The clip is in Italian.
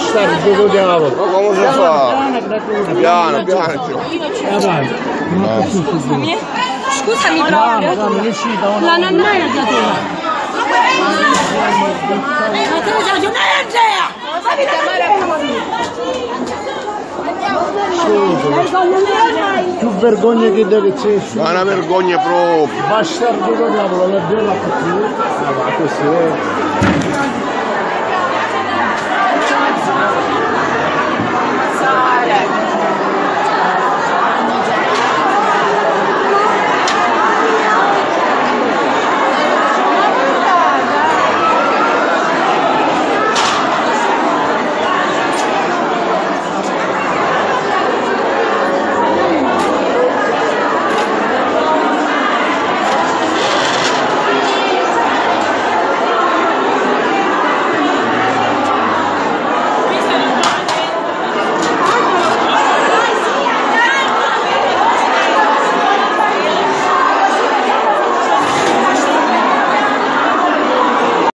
Bastardo diavolo. Ma come si fa? Piano, piano. Scusami proprio. La nonna è da te. Ma te lo sai, non è Andrea! Fammi chiamare a Più vergogna che deve c'è. Ma è una vergogna proprio. Bastardo diavolo, la bella cattiva. Ma così è.